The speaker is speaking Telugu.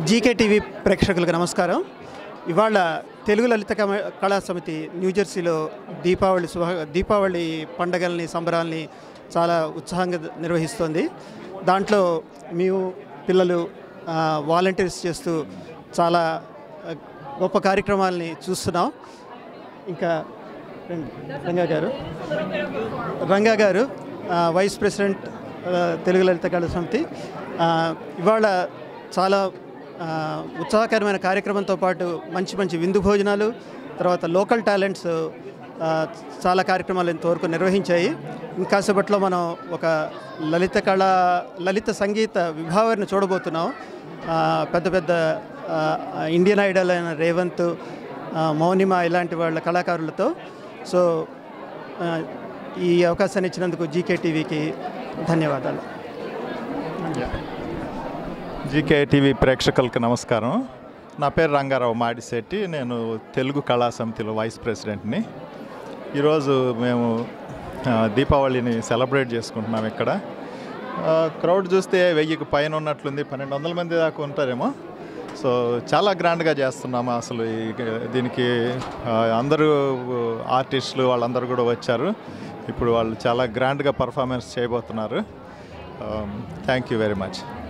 జీకేటీవీ ప్రేక్షకులకు నమస్కారం. ఇవాళ తెలుగు లలిత కళా సమితి న్యూజెర్సీలో దీపావళి పండగల్ని సంబరాల్ని చాలా ఉత్సాహంగా నిర్వహిస్తోంది. దాంట్లో మేము పిల్లలు వాలంటీర్స్ చేస్తూ చాలా గొప్ప కార్యక్రమాలని చూస్తున్నాం. ఇంకా రంగా గారు వైస్ ప్రెసిడెంట్ తెలుగు లలిత కళా సమితి ఇవాళ చాలా ఉత్సాహకరమైన కార్యక్రమంతో పాటు మంచి విందు భోజనాలు, తర్వాత లోకల్ టాలెంట్స్ చాలా కార్యక్రమాలు ఇంతవరకు నిర్వహించాయి. ఇంకాసేపట్లో మనం ఒక లలిత సంగీత విభావాన్ని చూడబోతున్నాం. పెద్ద ఇండియన్ ఐడల్ అయిన రేవంత్, మౌనిమ ఇలాంటి వాళ్ళ కళాకారులతో. సో ఈ అవకాశాన్ని ఇచ్చినందుకు జీకేటీవీకి ధన్యవాదాలు. జీకేటీవీ ప్రేక్షకులకు నమస్కారం. నా పేరు రంగారావు మాడిశెట్టి. నేను తెలుగు కళా సమితిలో వైస్ ప్రెసిడెంట్ని. ఈరోజు మేము దీపావళిని సెలబ్రేట్ చేసుకుంటున్నాం. ఇక్కడ క్రౌడ్ చూస్తే 1000కి పైన ఉన్నట్లుంది, 1200 మంది దాకా ఉంటారేమో. సో చాలా గ్రాండ్గా చేస్తున్నాము. అసలు దీనికి అందరూ ఆర్టిస్టులు వాళ్ళందరూ కూడా వచ్చారు. ఇప్పుడు వాళ్ళు చాలా గ్రాండ్గా పర్ఫార్మెన్స్ చేయబోతున్నారు. Thank you very much.